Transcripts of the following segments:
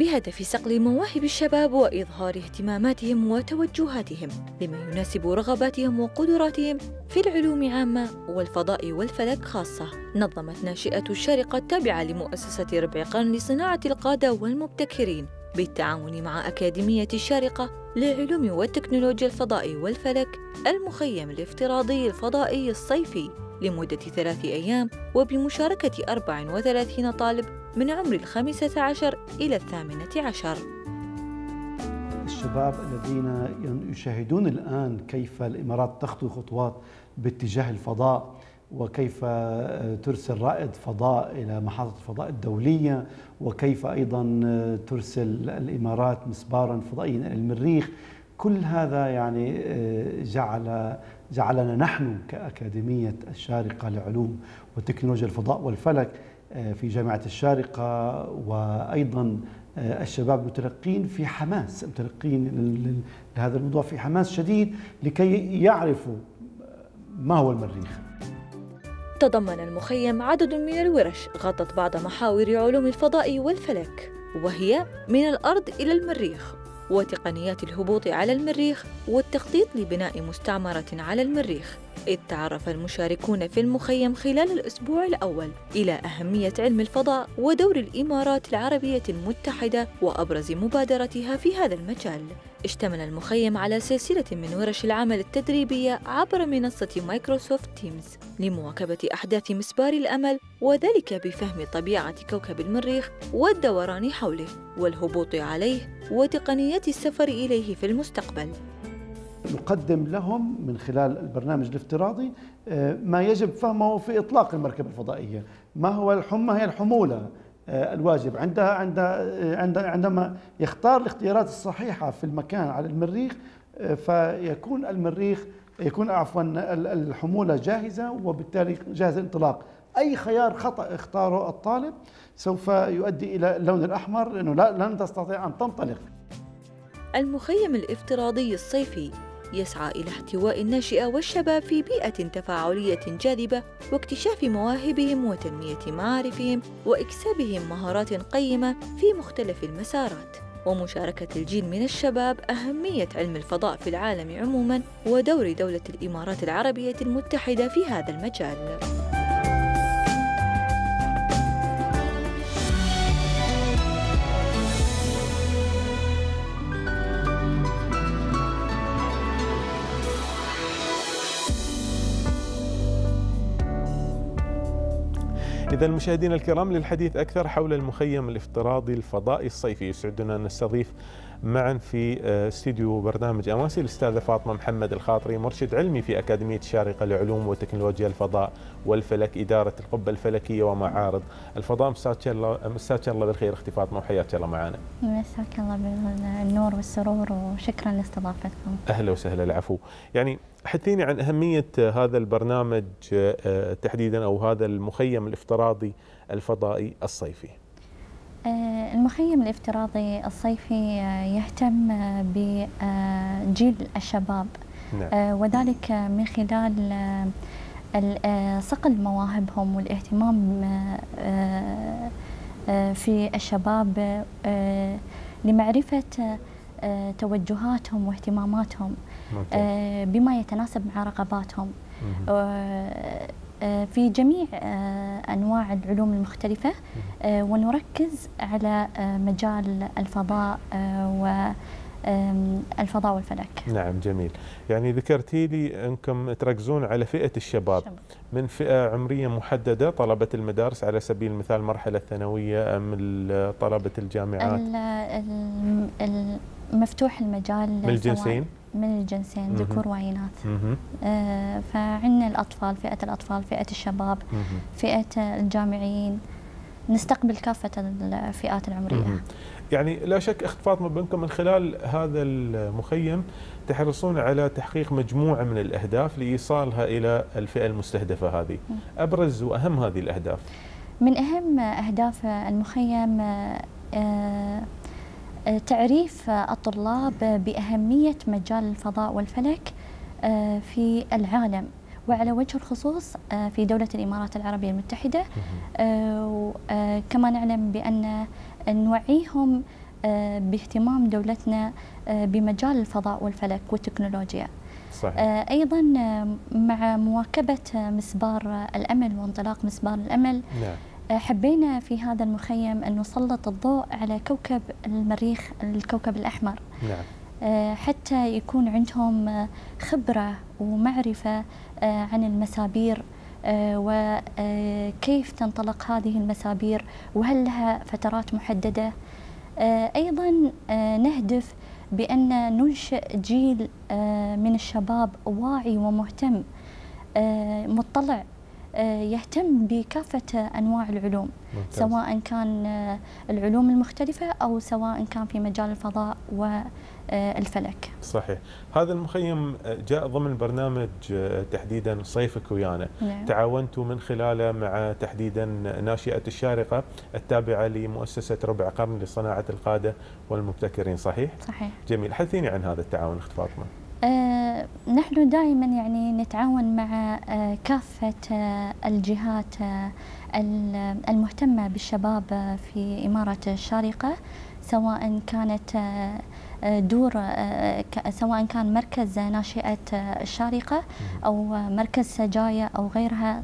بهدف صقل مواهب الشباب وإظهار اهتماماتهم وتوجهاتهم لما يناسب رغباتهم وقدراتهم في العلوم عامة والفضاء والفلك خاصة. نظمت ناشئة الشارقة التابعة لمؤسسة ربع قرن لصناعة القادة والمبتكرين بالتعاون مع أكاديمية الشارقة للعلوم والتكنولوجيا الفضاء والفلك المخيم الافتراضي الفضائي الصيفي لمدة 3 أيام، وبمشاركة 34 طالب من عمر 15 إلى 18. الشباب الذين يشاهدون الآن كيف الإمارات تخطو خطوات باتجاه الفضاء، وكيف ترسل رائد فضاء إلى محطة الفضاء الدولية، وكيف أيضا ترسل الإمارات مسبارا فضائيا إلى المريخ، كل هذا يعني جعلنا نحن كأكاديمية الشارقة لعلوم وتكنولوجيا الفضاء والفلك في جامعة الشارقة، وأيضا الشباب متلقين في حماس، متلقين لهذا الموضوع في حماس شديد لكي يعرفوا ما هو المريخ. تضمن المخيم عدد من الورش غطت بعض محاور علوم الفضاء والفلك، وهي من الأرض إلى المريخ، وتقنيات الهبوط على المريخ، والتخطيط لبناء مستعمرة على المريخ. إذ تعرف المشاركون في المخيم خلال الأسبوع الأول إلى أهمية علم الفضاء ودور الإمارات العربية المتحدة وأبرز مبادرتها في هذا المجال. اشتمل المخيم على سلسلة من ورش العمل التدريبية عبر منصة مايكروسوفت تيمز لمواكبة أحداث مسبار الأمل، وذلك بفهم طبيعة كوكب المريخ والدوران حوله والهبوط عليه وتقنيات السفر إليه في المستقبل. نقدم لهم من خلال البرنامج الافتراضي ما يجب فهمه في إطلاق المركبة الفضائية، ما هو هي الحمولة الواجب عندما يختار الاختيارات الصحيحة في المكان على المريخ، فيكون الحمولة جاهزة، وبالتالي جاهز الانطلاق. أي خيار خطأ اختاره الطالب سوف يؤدي إلى اللون الأحمر، لأنه لن تستطيع أن تنطلق. المخيم الافتراضي الصيفي يسعى إلى احتواء الناشئة والشباب في بيئة تفاعلية جاذبة واكتشاف مواهبهم وتنمية معارفهم وإكسابهم مهارات قيمة في مختلف المسارات، ومشاركة الجيل من الشباب أهمية علم الفضاء في العالم عموماً ودور دولة الإمارات العربية المتحدة في هذا المجال. إذا المشاهدين الكرام، للحديث أكثر حول المخيم الافتراضي الفضائي الصيفي يسعدنا أن نستضيف معا في استديو برنامج أماسي الأستاذة فاطمة محمد الخاطري، مرشد علمي في أكاديمية الشارقة لعلوم وتكنولوجيا الفضاء والفلك، إدارة القبة الفلكية ومعارض الفضاء. مساك الله بالخير أختي فاطمة، وحياك الله معنا. مساك الله بالنور والسرور، وشكرا لاستضافتكم. أهلا وسهلا. العفو. يعني حدثيني عن أهمية هذا البرنامج تحديدا، أو هذا المخيم الافتراضي الفضائي الصيفي. المخيم الافتراضي الصيفي يهتم بجيل الشباب، نعم. وذلك من خلال صقل مواهبهم والاهتمام في الشباب لمعرفة توجهاتهم واهتماماتهم بما يتناسب مع رغباتهم في جميع أنواع العلوم المختلفة، ونركز على مجال الفضاء والفضاء والفلك. نعم، جميل. يعني ذكرتي لي أنكم تركزون على فئة الشباب من فئة عمرية محددة، طلبة المدارس على سبيل المثال المرحلة الثانوية، أم طلبة الجامعات؟ مفتوح المجال من الجنسين؟ من الجنسين، ذكور وإناث. فعندنا الأطفال، فئة الأطفال، فئة الشباب، فئة الجامعيين، نستقبل كافة الفئات العمرية. يعني لا شك أخت فاطمة بأنكم من خلال هذا المخيم تحرصون على تحقيق مجموعة من الأهداف لإيصالها إلى الفئة المستهدفة هذه. أبرز وأهم هذه الأهداف؟ من أهم أهداف المخيم تعريف الطلاب بأهمية مجال الفضاء والفلك في العالم، وعلى وجه الخصوص في دولة الإمارات العربية المتحدة. كما نعلم بأن نوعيهم باهتمام دولتنا بمجال الفضاء والفلك والتكنولوجيا. صحيح. أيضا مع مواكبة مسبار الأمل وانطلاق مسبار الأمل، نعم. حبينا في هذا المخيم أن نسلط الضوء على كوكب المريخ، الكوكب الأحمر. نعم. حتى يكون عندهم خبرة ومعرفة عن المسابير وكيف تنطلق هذه المسابير وهل لها فترات محددة. أيضا نهدف بأن ننشئ جيل من الشباب واعي ومهتم، مطلع، يهتم بكافة أنواع العلوم. ممتاز. سواء كان العلوم المختلفة أو سواء كان في مجال الفضاء والفلك. صحيح. هذا المخيم جاء ضمن برنامج تحديدا صيفك ويانا. نعم. تعاونتوا من خلاله مع تحديدا ناشئة الشارقة التابعة لمؤسسة ربع قرن لصناعة القادة والمبتكرين، صحيح؟ صحيح. جميل. حدثيني عن هذا التعاون أخت فاطمة. نحن دائما يعني نتعاون مع كافة الجهات المهتمة بالشباب في إمارة الشارقة، سواء كانت سواء كان مركز ناشئة الشارقة أو مركز سجايا أو غيرها.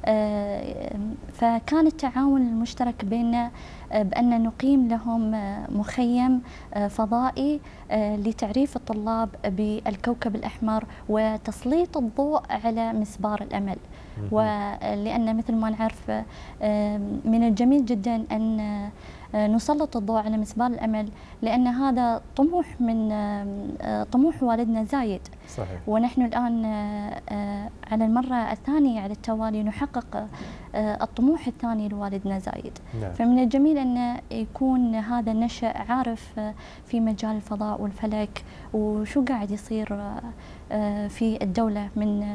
فكان التعاون المشترك بيننا بأن نقيم لهم مخيم فضائي لتعريف الطلاب بالكوكب الأحمر وتسليط الضوء على مسبار الأمل. ولأن مثل ما نعرف من الجميل جدا أن نسلط الضوء على مسبار الأمل، لأن هذا طموح من طموح والدنا زايد. صحيح. ونحن الآن على المرة الثانية على التوالي نحقق الطموح الثاني لوالدنا زايد. نعم. فمن الجميل أن يكون هذا النشأ عارف في مجال الفضاء والفلك وشو قاعد يصير في الدولة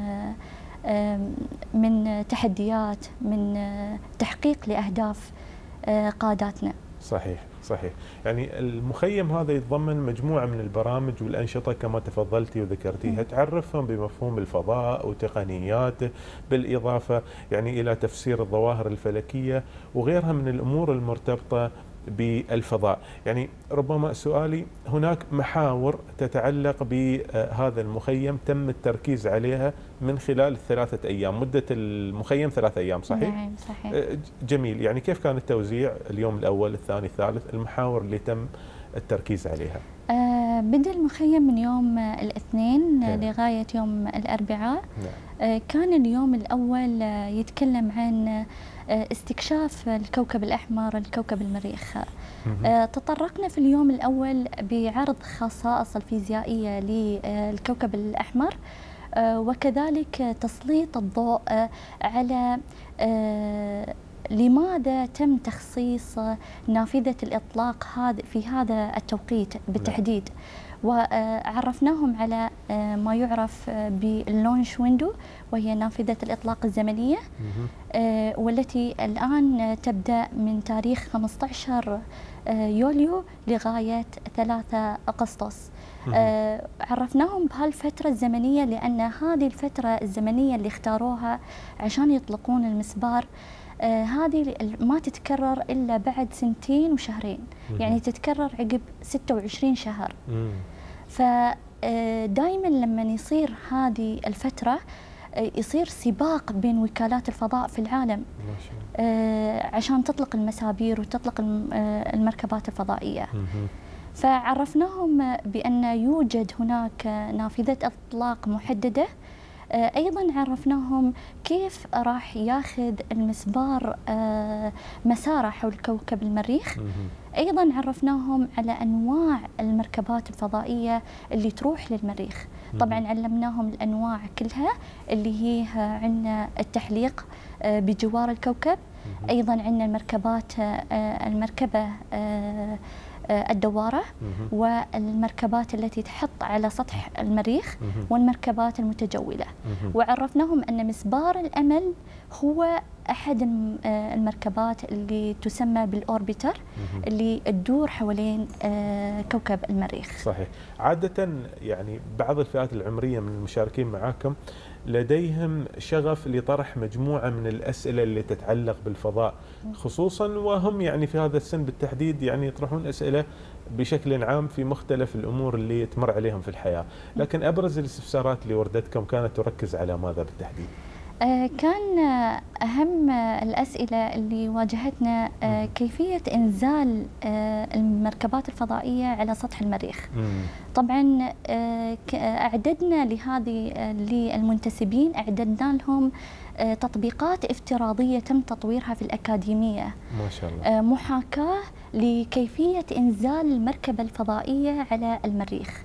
من تحديات، من تحقيق لأهداف قاداتنا. صحيح. صحيح. يعني المخيم هذا يتضمن مجموعة من البرامج والأنشطة كما تفضلتي وذكرتيها، تعرفهم بمفهوم الفضاء وتقنياته، بالإضافة يعني إلى تفسير الظواهر الفلكية وغيرها من الأمور المرتبطة بالفضاء. يعني ربما سؤالي، هناك محاور تتعلق بهذا المخيم تم التركيز عليها من خلال ال3 أيام، مدة المخيم 3 أيام، صحيح؟ نعم صحيح. جميل. يعني كيف كان التوزيع؟ اليوم الأول، الثاني، الثالث، المحاور اللي تم التركيز عليها؟ بدأ المخيم من يوم الاثنين لغاية يوم الأربعاء. كان اليوم الأول يتكلم عن استكشاف الكوكب الأحمر، الكوكب المريخ. تطرقنا في اليوم الأول بعرض خصائص الفيزيائية للكوكب الأحمر، وكذلك تسليط الضوء على لماذا تم تخصيص نافذة الإطلاق في هذا التوقيت بالتحديد. وعرفناهم على ما يعرف باللونش ويندو، وهي نافذة الإطلاق الزمنية، والتي الآن تبدأ من تاريخ 15 يوليو لغاية 3 أغسطس. عرفناهم بهالفترة الزمنية لأن هذه الفترة الزمنية اللي اختاروها عشان يطلقون المسبار هذه ما تتكرر إلا بعد 2 وشهرين، يعني تتكرر عقب 26 شهر. فدائما لما يصير هذه الفترة يصير سباق بين وكالات الفضاء في العالم عشان تطلق المسابير وتطلق المركبات الفضائية. فعرفناهم بأن يوجد هناك نافذة إطلاق محددة. أيضا عرفناهم كيف راح ياخذ المسبار مساره حول كوكب المريخ. أيضا عرفناهم على أنواع المركبات الفضائية اللي تروح للمريخ. طبعا علمناهم الأنواع كلها اللي هي عندنا التحليق بجوار الكوكب، أيضا عندنا المركبة الدوارة، والمركبات التي تحط على سطح المريخ، والمركبات المتجولة. وعرفناهم أن مسبار الأمل هو أحد المركبات اللي تسمى بالأوربيتر اللي تدور حوالين كوكب المريخ. صحيح. عادة يعني بعض الفئات العمرية من المشاركين معاكم لديهم شغف لطرح مجموعة من الأسئلة اللي تتعلق بالفضاء خصوصا، وهم يعني في هذا السن بالتحديد يعني يطرحون أسئلة بشكل عام في مختلف الأمور اللي تمر عليهم في الحياة، لكن أبرز الاستفسارات اللي وردتكم كانت تركز على ماذا بالتحديد؟ كان أهم الأسئلة اللي واجهتنا كيفية إنزال المركبات الفضائية على سطح المريخ. طبعا أعددنا للمنتسبين أعددنا لهم تطبيقات افتراضية تم تطويرها في الأكاديمية، ما شاء الله، محاكاة لكيفية إنزال المركبة الفضائية على المريخ.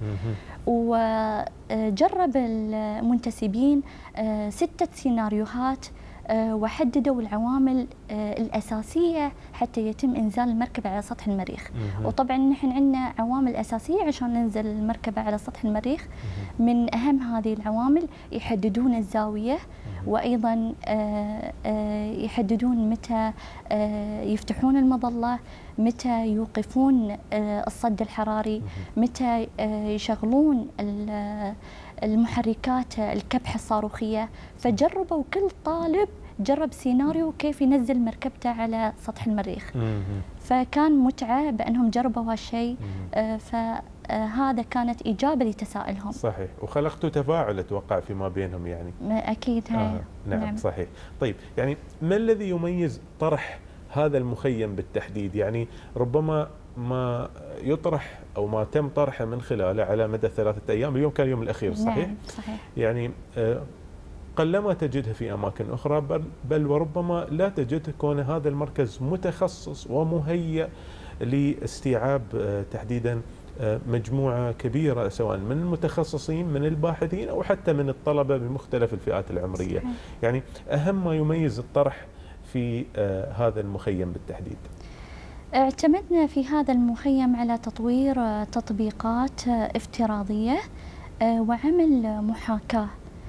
وجرب المنتسبين 6 سيناريوهات وحددوا العوامل الأساسية حتى يتم إنزال المركبة على سطح المريخ. وطبعا نحن عندنا عوامل أساسية عشان ننزل المركبة على سطح المريخ. من أهم هذه العوامل يحددون الزاوية، وأيضا يحددون متى يفتحون المظلة، متى يوقفون الصد الحراري، متى يشغلون المحركات الكبح الصاروخية. فجربوا كل طالب جرب سيناريو كيف ينزل مركبته على سطح المريخ. فكان متعة بأنهم جربوا هالشيء، فهذا كانت إجابة لتساؤلهم. صحيح، وخلقتوا تفاعل أتوقع فيما بينهم يعني. أكيد. نعم صحيح. طيب يعني ما الذي يميز طرح هذا المخيم بالتحديد؟ يعني ربما ما يطرح أو ما تم طرحه من خلاله على مدى 3 أيام، اليوم كان اليوم الأخير صحيح؟ نعم صحيح. يعني قلما تجدها في أماكن أخرى، بل وربما لا تجد، كون هذا المركز متخصص ومهيأ لاستيعاب تحديدا مجموعة كبيرة سواء من المتخصصين من الباحثين أو حتى من الطلبة بمختلف الفئات العمرية. صحيح. يعني أهم ما يميز الطرح في هذا المخيم بالتحديد؟ اعتمدنا في هذا المخيم على تطوير تطبيقات افتراضية وعمل محاكاة.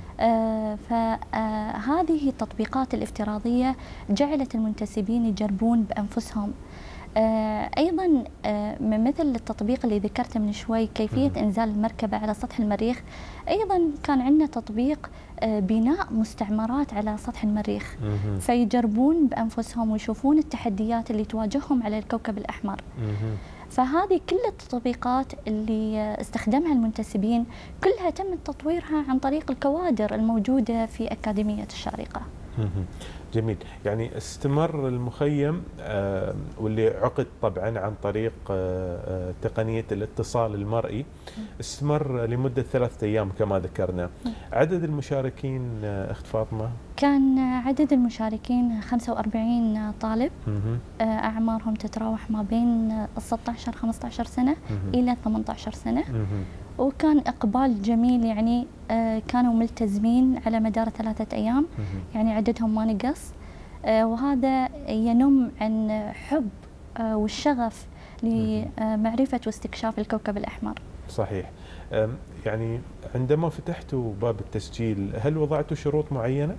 فهذه التطبيقات الافتراضية جعلت المنتسبين يجربون بأنفسهم. أيضا مثل التطبيق اللي ذكرته من شوي كيفية إنزال المركبة على سطح المريخ، أيضا كان عندنا تطبيق بناء مستعمرات على سطح المريخ، فيجربون بأنفسهم ويشوفون التحديات اللي تواجههم على الكوكب الأحمر. فهذه كل التطبيقات اللي استخدمها المنتسبين كلها تم تطويرها عن طريق الكوادر الموجودة في أكاديمية الشارقة. جميل. يعني استمر المخيم واللي عقد طبعا عن طريق تقنية الاتصال المرئي، استمر لمدة 3 أيام كما ذكرنا. عدد المشاركين أخت فاطمة؟ كان عدد المشاركين 45 طالب، أعمارهم تتراوح ما بين 16-15 سنة إلى 18 سنة. وكان إقبال جميل، يعني كانوا ملتزمين على مدار 3 أيام، يعني عددهم ما نقص. وهذا ينم عن حب والشغف لمعرفة واستكشاف الكوكب الأحمر. صحيح. يعني عندما فتحتوا باب التسجيل هل وضعتوا شروط معينة؟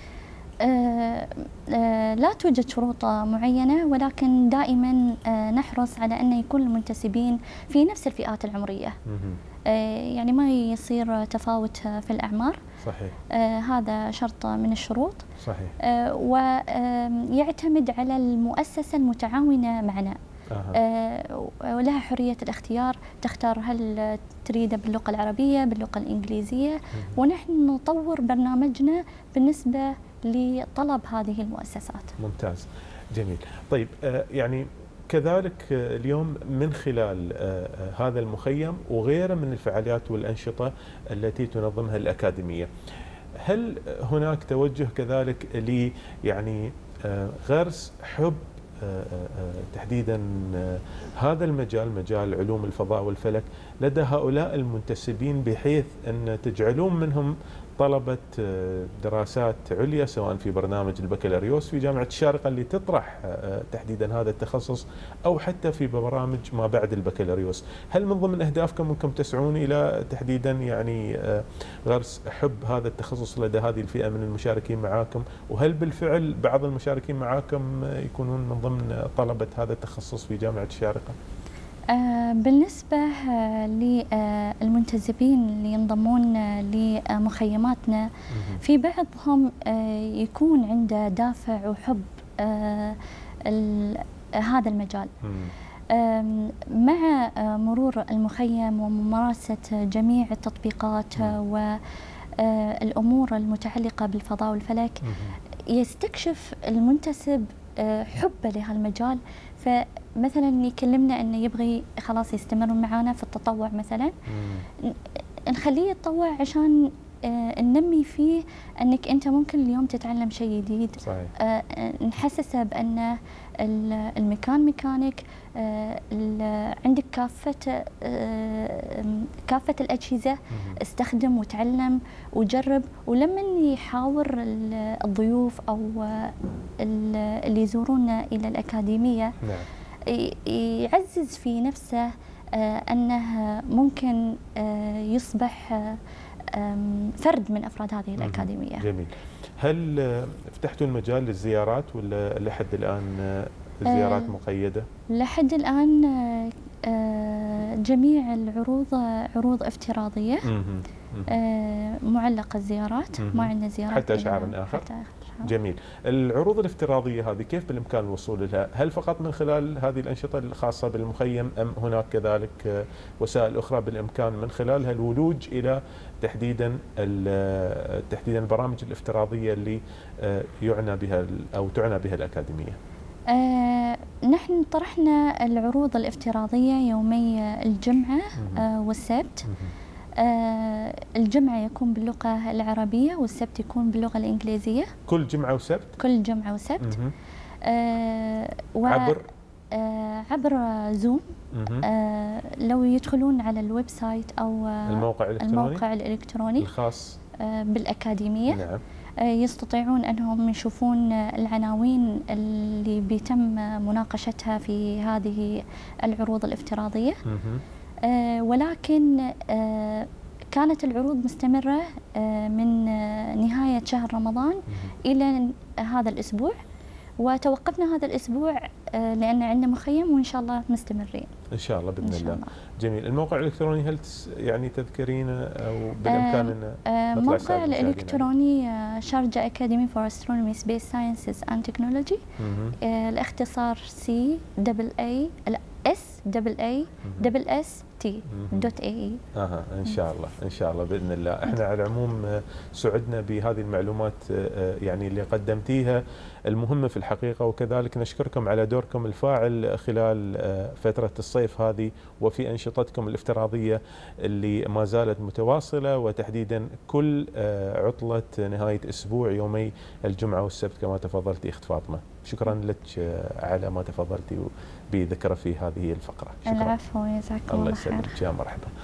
لا توجد شروط معينة، ولكن دائما نحرص على أن يكون المنتسبين في نفس الفئات العمرية. يعني ما يصير تفاوت في الأعمار. صحيح. هذا شرط من الشروط. صحيح. ويعتمد على المؤسسة المتعاونة معنا. ولها حرية الاختيار، تختار هل تريده باللغة العربية باللغة الإنجليزية، ونحن نطور برنامجنا بالنسبة لطلب هذه المؤسسات. ممتاز. جميل. طيب يعني كذلك اليوم من خلال هذا المخيم وغيره من الفعاليات والأنشطة التي تنظمها الأكاديمية، هل هناك توجه كذلك ل يعني غرس حب تحديدا هذا المجال، مجال علوم الفضاء والفلك، لدى هؤلاء المنتسبين، بحيث أن تجعلون منهم طلبة دراسات عليا سواء في برنامج البكالوريوس في جامعة الشارقة اللي تطرح تحديدا هذا التخصص أو حتى في برامج ما بعد البكالوريوس. هل من ضمن أهدافكم أنكم تسعون إلى تحديدا يعني غرس حب هذا التخصص لدى هذه الفئة من المشاركين معاكم؟ وهل بالفعل بعض المشاركين معاكم يكونون من ضمن طلبة هذا التخصص في جامعة الشارقة؟ بالنسبة للمنتسبين اللي ينضمون لمخيماتنا، في بعضهم يكون عنده دافع وحب هذا المجال. مع مرور المخيم وممارسة جميع التطبيقات والأمور المتعلقة بالفضاء والفلك، يستكشف المنتسب حبه لهالمجال. فمثلا يكلمنا انه يبغي خلاص يستمر معنا في التطوع مثلا، نخليه يتطوع عشان ننمي فيه انك انت ممكن اليوم تتعلم شيء جديد. صحيح. نحسسه بان المكان مكانك، عندك كافة الأجهزة، استخدم وتعلم وجرب. ولما يحاور الضيوف أو اللي يزورونا إلى الأكاديمية، يعزز في نفسه أنه ممكن يصبح فرد من أفراد هذه الأكاديمية. جميل. هل فتحتوا المجال للزيارات ولا لحد الآن الزيارات مقيدة؟ لحد الآن جميع العروض عروض افتراضية، معلقة الزيارات، ما عندنا زيارات حتى شهر آخر. جميل. العروض الافتراضية هذه كيف بالإمكان الوصول لها؟ هل فقط من خلال هذه الأنشطة الخاصة بالمخيم أم هناك كذلك وسائل أخرى بالإمكان من خلالها الولوج إلى تحديدا البرامج الافتراضية اللي يعنى بها أو تعنى بها الأكاديمية؟ نحن طرحنا العروض الافتراضية يومي الجمعة والسبت. الجمعة يكون باللغة العربية والسبت يكون باللغة الإنجليزية. كل جمعة وسبت؟ كل جمعة وسبت. عبر زوم. لو يدخلون على الويب سايت أو الموقع الإلكتروني الخاص بالأكاديمية، نعم، يستطيعون أنهم يشوفون العناوين اللي بيتم مناقشتها في هذه العروض الافتراضية. ولكن كانت العروض مستمرة من نهاية شهر رمضان إلى هذا الأسبوع، وتوقفنا هذا الأسبوع لأن عندنا مخيم، وإن شاء الله مستمرين إن شاء الله بإذن الله. جميل. الموقع الإلكتروني هل يعني تذكرين أو بالإمكان أن موقع الإلكتروني شارجة أكاديمي فور أسترونومي سبيس ساينسز أند تكنولوجي، الاختصار SAASST.AE. ان شاء الله ان شاء الله باذن الله. احنا على العموم سعدنا بهذه المعلومات يعني اللي قدمتيها المهمه في الحقيقه، وكذلك نشكركم على دوركم الفاعل خلال فتره الصيف هذه وفي انشطتكم الافتراضيه اللي ما زالت متواصله، وتحديدا كل عطله نهايه اسبوع يومي الجمعه والسبت كما تفضلتي اخت فاطمه. شكرا لك على ما تفضلتي بذكره في هذه الفقره. شكرا. العفو، جزاكم الله خير. الله يسلمك، يا مرحبا.